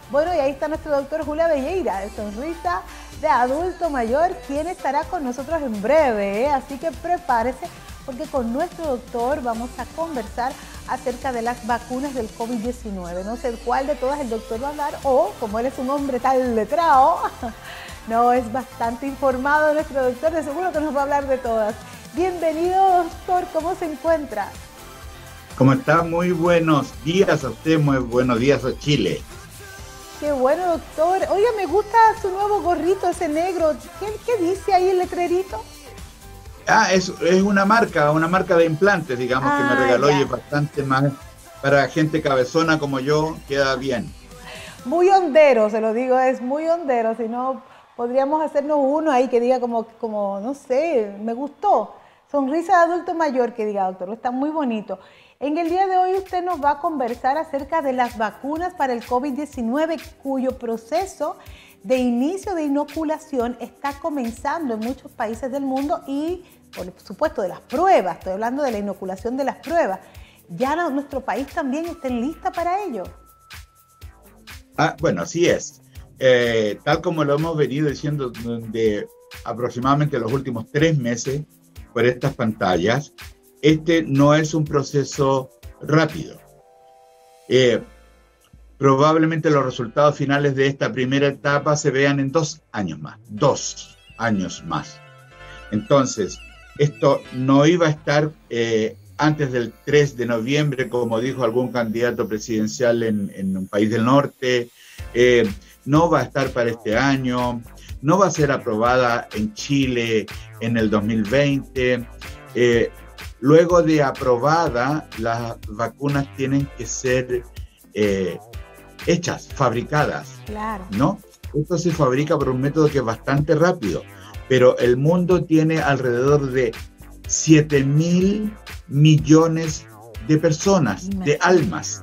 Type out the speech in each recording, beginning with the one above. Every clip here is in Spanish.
Bueno, y ahí está nuestro doctor Julia Velleira, de Sonrisa de Adulto Mayor, quien estará con nosotros en breve, ¿eh? Así que prepárese, porque con nuestro doctor vamos a conversar acerca de las vacunas del COVID-19. No sé cuál de todas el doctor va a hablar, o como él es un hombre tan letrado, no, es bastante informado nuestro doctor, de seguro que nos va a hablar de todas. Bienvenido, doctor, ¿cómo se encuentra? ¿Cómo está? Muy buenos días a usted, muy buenos días a Chile. Qué bueno, doctor. Oiga, me gusta su nuevo gorrito, ese negro. ¿Qué dice ahí el letrerito? Es una marca de implantes, digamos, que me regaló, ya. y es bastante más para gente cabezona como yo, queda bien. Muy hondero, se lo digo, es muy hondero. Si no, podríamos hacernos uno ahí que diga como, no sé, me gustó. Sonrisa de Adulto Mayor, que diga, doctor, está muy bonito. En el día de hoy usted nos va a conversar acerca de las vacunas para el COVID-19, cuyo proceso de inicio de inoculación está comenzando en muchos países del mundo y, por supuesto, de las pruebas. Estoy hablando de la inoculación de las pruebas. ¿Ya nuestro país también está lista para ello? Bueno, así es. Tal como lo hemos venido diciendo de aproximadamente los últimos 3 meses por estas pantallas, este no es un proceso rápido. Probablemente los resultados finales de esta primera etapa se vean en 2 años más. 2 años más. Entonces, esto no iba a estar antes del 3 de noviembre, como dijo algún candidato presidencial en un país del norte. No va a estar para este año. No va a ser aprobada en Chile en el 2020. Luego de aprobada, las vacunas tienen que ser hechas, fabricadas, claro, ¿no? Esto se fabrica por un método que es bastante rápido, pero el mundo tiene alrededor de 7.000 millones de personas, de almas.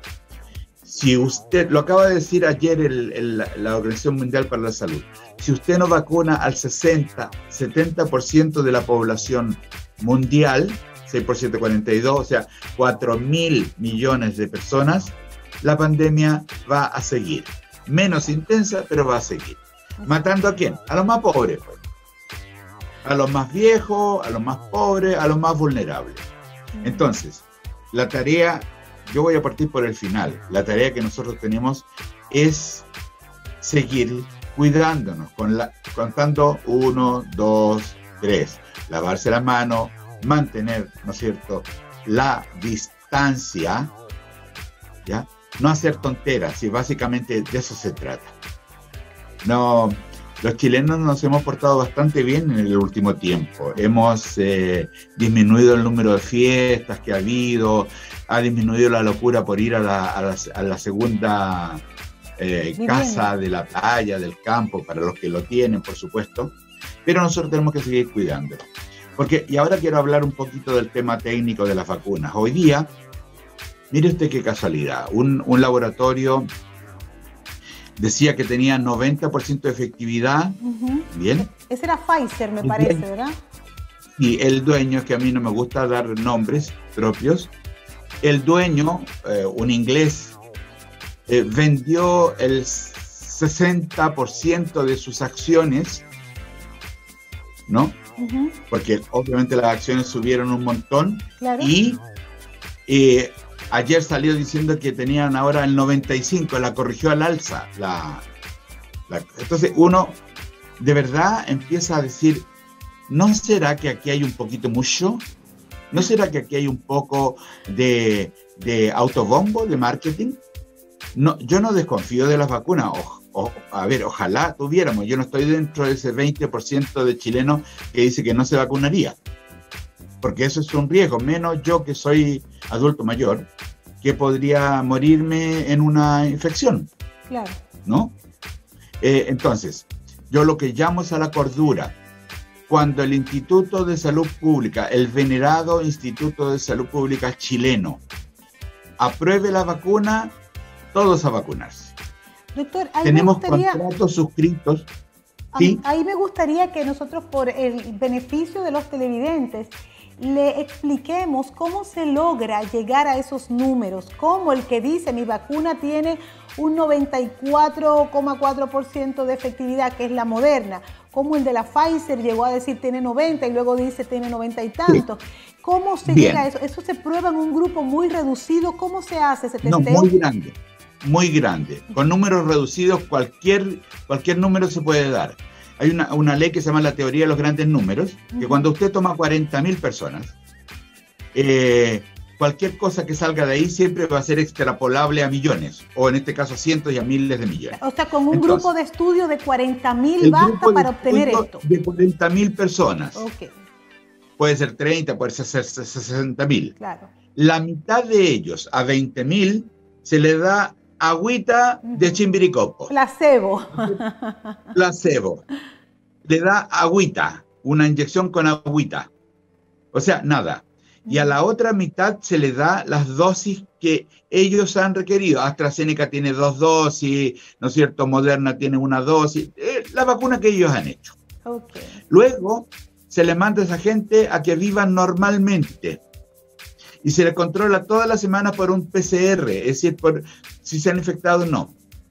Si usted, lo acaba de decir ayer la Organización Mundial para la Salud, si usted no vacuna al 60-70% de la población mundial, 6 por 7, 42, o sea, 4.000 millones de personas, la pandemia va a seguir. Menos intensa, pero va a seguir. ¿Matando a quién? A los más pobres, pues. A los más viejos, a los más pobres, a los más vulnerables. Entonces, la tarea, yo voy a partir por el final, la tarea que nosotros tenemos es seguir cuidándonos, contando 1, 2, 3, lavarse las manos, mantener, ¿no es cierto?, la distancia, ¿ya? No hacer tonteras, y básicamente de eso se trata. No, los chilenos nos hemos portado bastante bien en el último tiempo. Hemos disminuido el número de fiestas que ha habido, ha disminuido la locura por ir a la segunda casa de la playa, del campo, para los que lo tienen, por supuesto. Pero nosotros tenemos que seguir cuidándolo. Y ahora quiero hablar un poquito del tema técnico de las vacunas. Hoy día, mire usted qué casualidad, un laboratorio decía que tenía 90% de efectividad. Bien. Ese era Pfizer, me parece, ¿verdad? Y el dueño, que a mí no me gusta dar nombres propios, el dueño, un inglés, vendió el 60% de sus acciones, ¿no? Porque obviamente las acciones subieron un montón. Claro. Y ayer salió diciendo que tenían ahora el 95%, la corrigió al alza. Entonces uno de verdad empieza a decir, ¿no será que aquí hay un poquito mucho? ¿No será que aquí hay un poco de autobombo, de marketing? No, yo no desconfío de las vacunas. A ver, ojalá tuviéramos. Yo no estoy dentro de ese 20% de chilenos que dice que no se vacunaría, porque eso es un riesgo, menos yo que soy adulto mayor, que podría morirme en una infección. Claro. ¿No? Entonces, yo lo que llamo es a la cordura. Cuando el Instituto de Salud Pública, el venerado Instituto de Salud Pública chileno, apruebe la vacuna, todos a vacunarse. Doctor, ahí tenemos contratos suscritos. ¿Sí? Ahí me gustaría que nosotros, por el beneficio de los televidentes, le expliquemos cómo se logra llegar a esos números, como el que dice mi vacuna tiene un 94,4% de efectividad, que es la Moderna, como el de la Pfizer llegó a decir tiene 90 y luego dice tiene 90 y tantos. ¿Cómo se llega a eso? ¿Eso se prueba en un grupo muy reducido? ¿Cómo se hace ese testeo? No, muy grande. Con números reducidos cualquier número se puede dar. Hay una ley que se llama la teoría de los grandes números, que cuando usted toma 40.000 personas, cualquier cosa que salga de ahí siempre va a ser extrapolable a millones, o en este caso a cientos y a miles de millones. O sea, con un grupo de estudio de 40.000 basta para obtener esto. De 40.000 personas. Ok. Puede ser 30, puede ser 60.000. Claro. La mitad de ellos, a 20.000, se le da agüita de chimbiricopo. Placebo. Placebo. Le da agüita, una inyección con agüita. O sea, nada. Y a la otra mitad se le da las dosis que ellos han requerido. AstraZeneca tiene 2 dosis, ¿no es cierto? Moderna tiene 1 dosis. La vacuna que ellos han hecho. Okay. Luego se le manda a esa gente a que vivan normalmente. Y se le controla toda la semana por un PCR, es decir, por si se han infectado o no.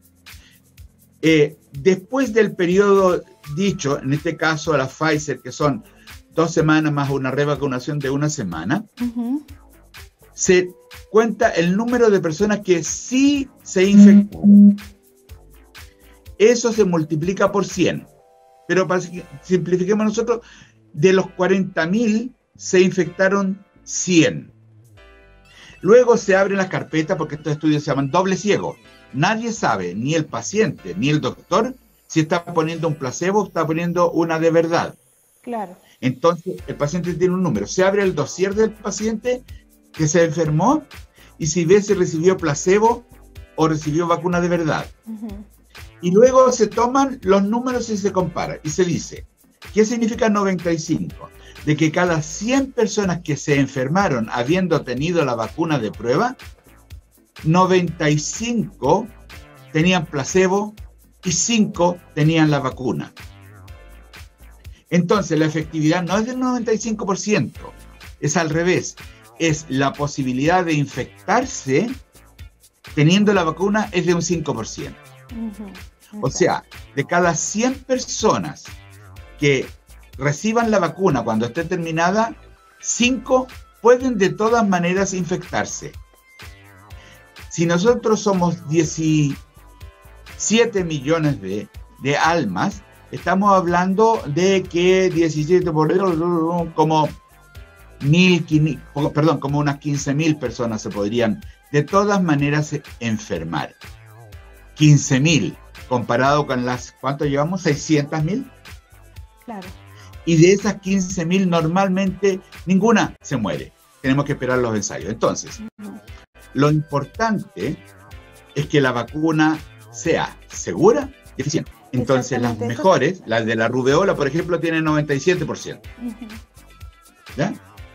Después del periodo dicho, en este caso a la Pfizer, que son 2 semanas más una revacunación de 1 semana, se cuenta el número de personas que sí se infectaron. Eso se multiplica por 100. Pero para que simplifiquemos nosotros, de los 40.000 se infectaron 100. Luego se abren las carpetas porque estos estudios se llaman doble ciego. Nadie sabe, ni el paciente ni el doctor, si está poniendo un placebo o está poniendo una de verdad. Claro. Entonces, el paciente tiene un número. Se abre el dossier del paciente que se enfermó y si ve si recibió placebo o recibió vacuna de verdad. Y luego se toman los números y se compara. Y se dice, ¿qué significa 95? De que cada 100 personas que se enfermaron habiendo tenido la vacuna de prueba, 95 tenían placebo y 5 tenían la vacuna. Entonces, la efectividad no es del 95%, es al revés. Es la posibilidad de infectarse teniendo la vacuna es de un 5%. O sea, de cada 100 personas que reciban la vacuna cuando esté terminada, 5 pueden de todas maneras infectarse. Si nosotros somos 17 millones de almas, estamos hablando de que 17 por como como unas 15.000 personas se podrían de todas maneras enfermar. 15.000 comparado con las, ¿cuánto llevamos? 600.000. Claro. Y de esas 15.000 normalmente ninguna se muere. Tenemos que esperar los ensayos. Entonces, lo importante es que la vacuna sea segura y eficiente. Entonces, las mejores, las de la rubeola, por ejemplo, tienen 97%. ¿Ya?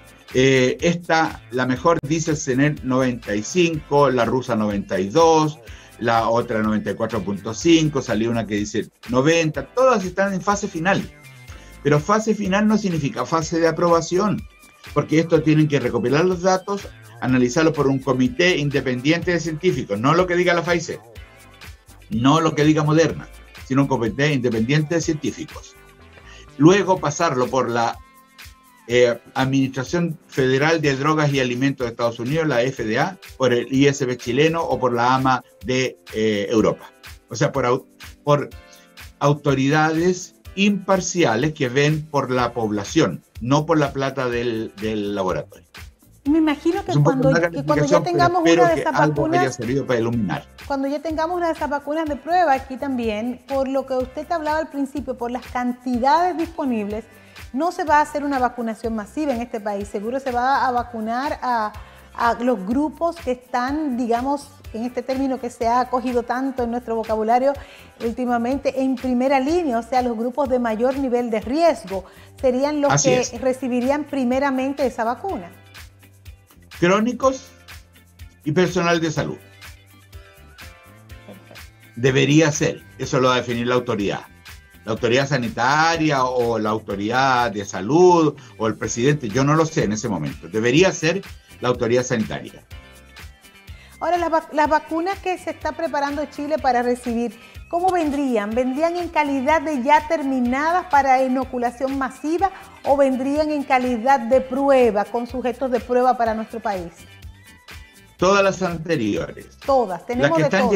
La mejor dice tener 95, la rusa 92, la otra 94.5, salió una que dice 90, todas están en fase final. Pero fase final no significa fase de aprobación, porque esto tienen que recopilar los datos, analizarlos por un comité independiente de científicos, no lo que diga la Pfizer, no lo que diga Moderna, sino un comité independiente de científicos. Luego pasarlo por la Administración Federal de Drogas y Alimentos de Estados Unidos, la FDA, por el ISB chileno o por la AMA de Europa. O sea, por autoridades imparciales que ven por la población, no por la plata del laboratorio. Me imagino que cuando ya tengamos una de esas vacunas, para iluminar. Cuando ya tengamos una de esas vacunas de prueba aquí también, por lo que usted hablaba al principio, por las cantidades disponibles, no se va a hacer una vacunación masiva en este país. Seguro se va a vacunar a los grupos que están, digamos, en este término que se ha acogido tanto en nuestro vocabulario últimamente, en primera línea, o sea, los grupos de mayor nivel de riesgo, serían los que recibirían primeramente esa vacuna. Crónicos y personal de salud. Perfecto. Debería ser, eso lo va a definir la autoridad. la autoridad sanitaria o la autoridad de salud o el presidente, yo no lo sé en ese momento. Debería ser la autoridad sanitaria. Ahora, las vacunas que se está preparando Chile para recibir, ¿cómo vendrían? ¿Vendrían en calidad de ya terminadas para inoculación masiva o vendrían en calidad de prueba, con sujetos de prueba para nuestro país? Todas las anteriores. Todas, tenemos de todas.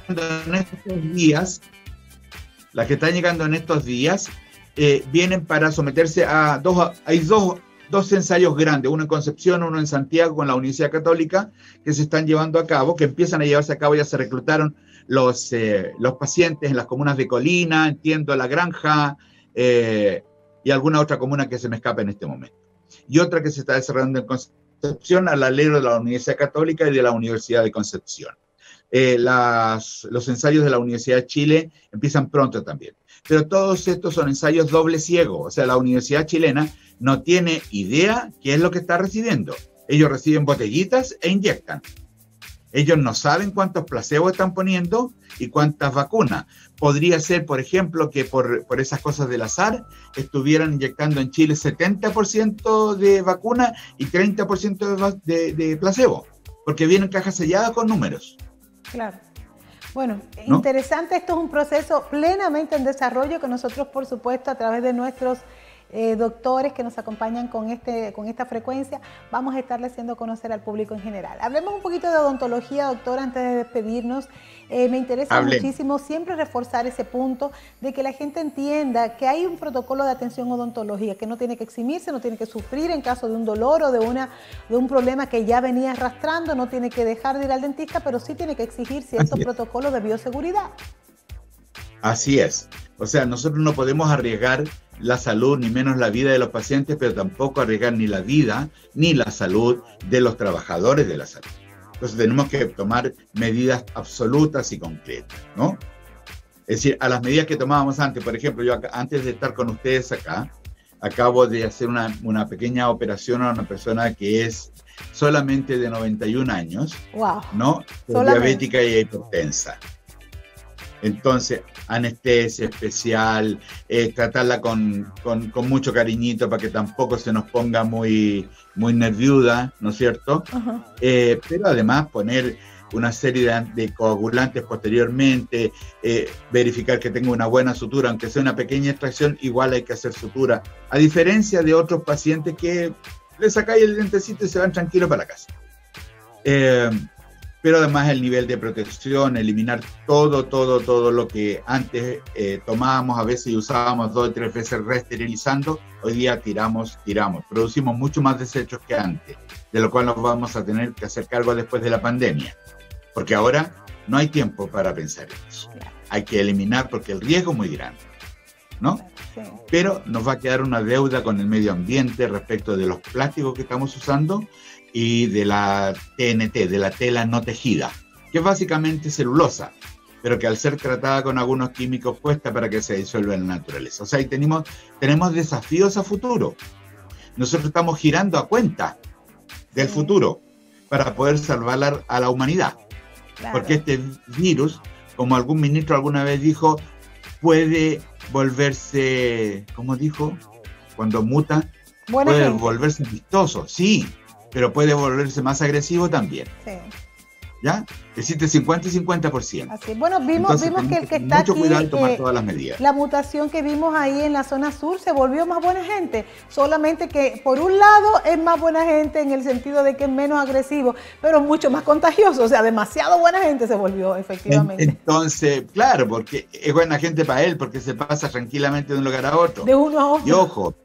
Las que están llegando en estos días vienen para someterse a dos ensayos grandes, uno en Concepción, uno en Santiago con la Universidad Católica, que se están llevando a cabo, que empiezan a llevarse a cabo. Ya se reclutaron los pacientes en las comunas de Colina, entiendo, La Granja, y alguna otra comuna que se me escapa en este momento. Y otra que se está desarrollando en Concepción, al alero de la Universidad Católica y de la Universidad de Concepción. Los ensayos de la Universidad de Chile empiezan pronto también. Pero todos estos son ensayos doble ciego, o sea, la Universidad chilena no tiene idea qué es lo que está recibiendo. Ellos reciben botellitas e inyectan. Ellos no saben cuántos placebos están poniendo y cuántas vacunas. Podría ser, por ejemplo, que por esas cosas del azar estuvieran inyectando en Chile 70% de vacuna y 30% de placebo, porque vienen cajas selladas con números. Claro. Bueno, ¿no? Interesante. Esto es un proceso plenamente en desarrollo que nosotros, por supuesto, a través de nuestros doctores que nos acompañan con esta frecuencia, vamos a estarle haciendo conocer al público en general. Hablemos un poquito de odontología, doctor, antes de despedirnos. Me interesa muchísimo siempre reforzar ese punto de que la gente entienda que hay un protocolo de atención odontológica, que no tiene que eximirse, no tiene que sufrir en caso de un dolor o de un problema que ya venía arrastrando, no tiene que dejar de ir al dentista, pero sí tiene que exigir ciertos protocolos de bioseguridad. Así es. O sea, nosotros no podemos arriesgar la salud, ni menos la vida de los pacientes, pero tampoco arriesgar ni la vida ni la salud de los trabajadores de la salud. Entonces tenemos que tomar medidas absolutas y concretas, ¿no? Es decir, a las medidas que tomábamos antes. Por ejemplo, yo antes de estar con ustedes acá, acabo de hacer una pequeña operación a una persona que es solamente de 91 años, ¿no? Diabética y hipertensa. Entonces, anestesia especial, tratarla con mucho cariñito para que tampoco se nos ponga muy nerviuda, ¿no es cierto? Pero además poner una serie de coagulantes posteriormente, verificar que tenga una buena sutura, aunque sea una pequeña extracción, igual hay que hacer sutura. A diferencia de otros pacientes que le sacáis el dientecito y se van tranquilos para la casa. Pero además el nivel de protección, eliminar todo lo que antes tomábamos a veces y usábamos 2 o 3 veces reesterilizando, hoy día tiramos, producimos mucho más desechos que antes, de lo cual nos vamos a tener que hacer cargo después de la pandemia, porque ahora no hay tiempo para pensar en eso, hay que eliminar porque el riesgo es muy grande, ¿no? Sí. Pero nos va a quedar una deuda con el medio ambiente respecto de los plásticos que estamos usando y de la TNT, de la tela no tejida, que es básicamente celulosa, pero que al ser tratada con algunos químicos cuesta para que se disuelva en la naturaleza. O sea, ahí tenemos desafíos a futuro. Nosotros estamos girando a cuenta del futuro para poder salvar a la humanidad. Claro. Porque este virus, como algún ministro alguna vez dijo, puede volverse, ¿cómo dijo? Cuando muta, puede volverse vistoso, sí, pero puede volverse más agresivo también. Sí. ¿Ya? Existe 50 y 50%. Así. Bueno, vimos que el que está mucho cuidado en tomar todas las medidas. La mutación que vimos ahí en la zona sur se volvió más buena gente. Solamente que, por un lado, es más buena gente en el sentido de que es menos agresivo, pero mucho más contagioso. O sea, demasiado buena gente se volvió, efectivamente. Entonces, claro, porque es buena gente para él, porque se pasa tranquilamente de un lugar a otro. De uno a otro. Y ojo,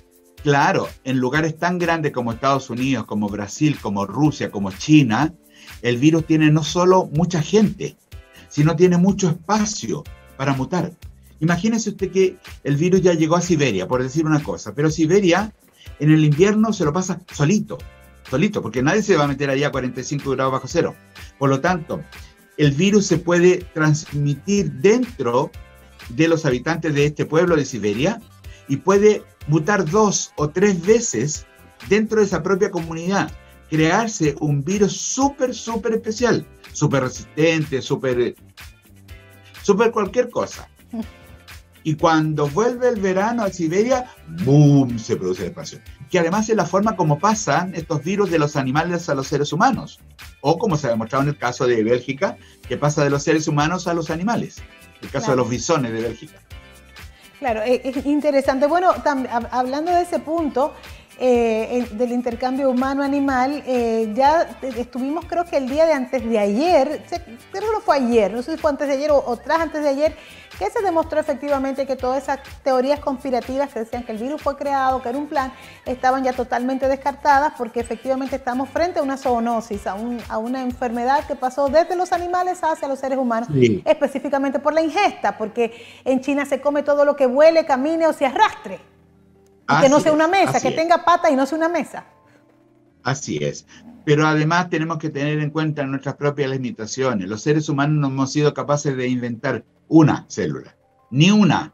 claro, en lugares tan grandes como Estados Unidos, como Brasil, como Rusia, como China, el virus tiene no solo mucha gente, sino tiene mucho espacio para mutar. Imagínese usted que el virus ya llegó a Siberia, por decir una cosa, pero Siberia en el invierno se lo pasa solito, porque nadie se va a meter allá a 45 grados bajo cero. Por lo tanto, el virus se puede transmitir dentro de los habitantes de este pueblo de Siberia y puede mutar 2 o 3 veces dentro de esa propia comunidad, crearse un virus súper especial, súper resistente, súper cualquier cosa. Y cuando vuelve el verano a Siberia, ¡boom!, se produce la expansión. Que además es la forma como pasan estos virus de los animales a los seres humanos. O como se ha demostrado en el caso de Bélgica, que pasa de los seres humanos a los animales. El caso de los bisones de Bélgica. Claro, es interesante. Bueno, hablando de ese punto, del intercambio humano-animal, ya estuvimos, creo que el día de antes de ayer, creo que no fue ayer, no sé si fue antes de ayer o tras antes de ayer, que se demostró efectivamente que todas esas teorías conspirativas que decían que el virus fue creado, que era un plan, estaban ya totalmente descartadas, porque efectivamente estamos frente a una zoonosis, a una enfermedad que pasó desde los animales hacia los seres humanos, sí, específicamente por la ingesta, porque en China se come todo lo que vuele, camine o se arrastre. Y que no sea una mesa, que tenga patas y no sea una mesa. Así es. Pero además tenemos que tener en cuenta nuestras propias limitaciones. Los seres humanos no hemos sido capaces de inventar una célula. Ni una.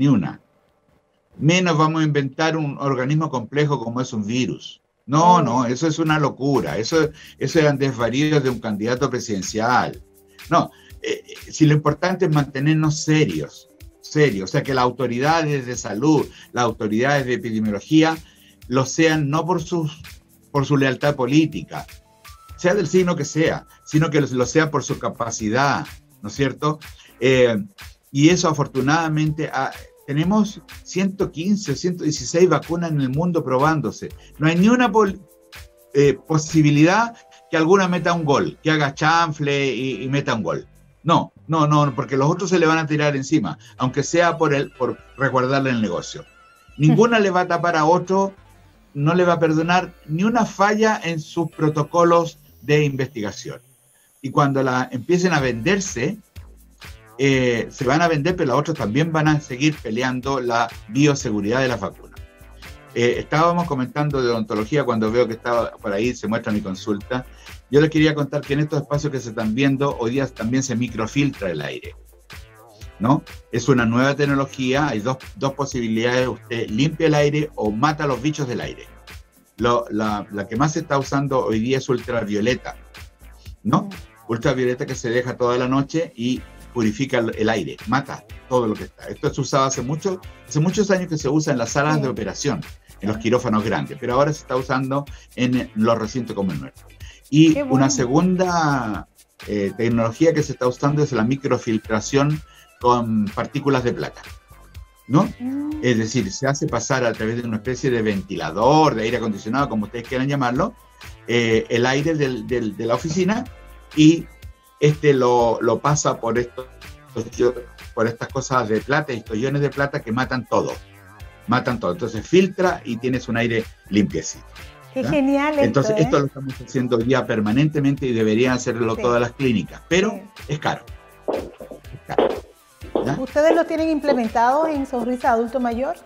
Menos vamos a inventar un organismo complejo como es un virus. No, eso es una locura. Eso eran desvaríos de un candidato presidencial. No, si lo importante es mantenernos serios. O sea, que las autoridades de salud, las autoridades de epidemiología, lo sean no por su lealtad política, sea del signo que sea, sino que lo sean por su capacidad, ¿no es cierto? Y eso afortunadamente, tenemos 115, 116 vacunas en el mundo probándose. No hay ni una posibilidad que alguna meta un gol, que haga chanfle y meta un gol. No, porque los otros se le van a tirar encima, aunque sea por resguardarle el negocio. Ninguna le va a tapar a otro, no le va a perdonar ni una falla en sus protocolos de investigación. Y cuando empiecen a venderse, se van a vender, pero los otros también van a seguir peleando la bioseguridad de las vacunas. Estábamos comentando de odontología cuando veo que estaba por ahí, se muestra mi consulta. Yo les quería contar que en estos espacios que se están viendo, hoy día también se microfiltra el aire, ¿no? Es una nueva tecnología, hay dos posibilidades, usted limpia el aire o mata a los bichos del aire. La que más se está usando hoy día es ultravioleta, ¿no? Ultravioleta que se deja toda la noche y purifica el aire, mata todo lo que está. Esto es usado hace muchos años que se usa en las salas de operación, en los quirófanos grandes, pero ahora se está usando en los recintos como el nuestro. Y una segunda tecnología que se está usando es la microfiltración con partículas de plata, ¿no? Es decir, se hace pasar a través de una especie de ventilador, de aire acondicionado, como ustedes quieran llamarlo, el aire de la oficina, y lo pasa por estas cosas de plata, estos iones de plata que matan todo. Entonces filtra y tienes un aire limpiecito. Qué genial esto. Entonces esto lo estamos haciendo ya permanentemente y deberían hacerlo todas las clínicas, pero es caro. ¿Ya? ¿Ustedes lo tienen implementado en Sonrisa Adulto Mayor?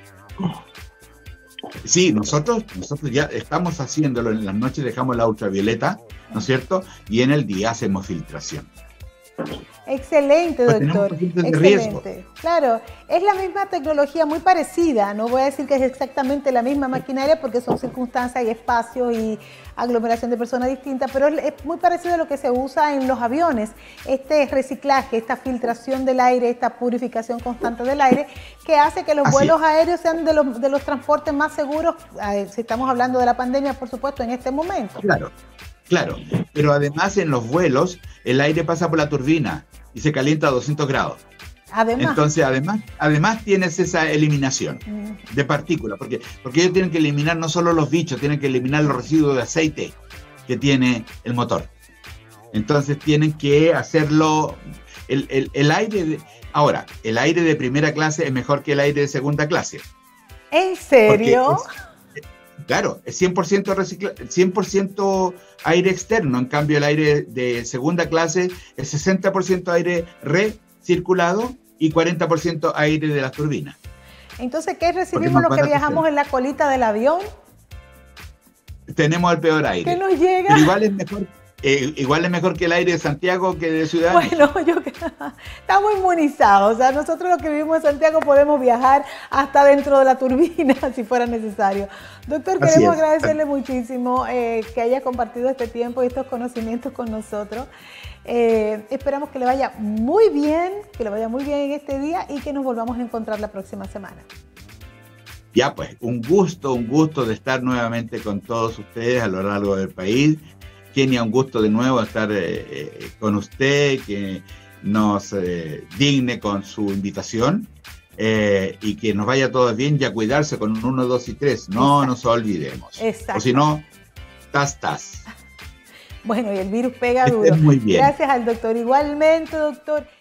Sí, nosotros ya estamos haciéndolo. En las noches dejamos la ultravioleta, ¿no es cierto? Y en el día hacemos filtración. Excelente, doctor. Excelente. Riesgo. Claro, es la misma tecnología, muy parecida. No voy a decir que es exactamente la misma maquinaria porque son circunstancias y espacios y aglomeración de personas distintas, pero es muy parecido a lo que se usa en los aviones. Este reciclaje, esta filtración del aire, esta purificación constante del aire, que hace que los vuelos aéreos sean de los transportes más seguros, si estamos hablando de la pandemia, por supuesto, en este momento. Claro, pero además en los vuelos el aire pasa por la turbina y se calienta a 200 grados. Entonces, además tienes esa eliminación de partículas, porque ellos tienen que eliminar no solo los bichos, tienen que eliminar los residuos de aceite que tiene el motor. Entonces tienen que hacerlo, el aire, ahora, el aire de primera clase es mejor que el aire de segunda clase. ¿En serio? Claro, es 100% aire externo, en cambio el aire de segunda clase es 60% aire recirculado y 40% aire de las turbinas. Entonces, ¿qué recibimos los que viajamos en la colita del avión? Tenemos el peor aire. ¿Qué nos llega? Pero igual es mejor que el aire de Santiago que de Ciudad. Bueno, estamos inmunizados. O sea, nosotros los que vivimos en Santiago podemos viajar hasta dentro de la turbina si fuera necesario. Doctor, queremos agradecerle muchísimo que haya compartido este tiempo y estos conocimientos con nosotros. Esperamos que le vaya muy bien, en este día y que nos volvamos a encontrar la próxima semana. Ya pues, un gusto de estar nuevamente con todos ustedes a lo largo del país. Kenia, un gusto de nuevo estar con usted, que nos digne con su invitación y que nos vaya todo bien y a cuidarse con un 1, 2 y 3. No Exacto. Nos olvidemos. Exacto. O si no, tas. Bueno, y el virus pega duro. Muy bien. Gracias al doctor. Igualmente, doctor.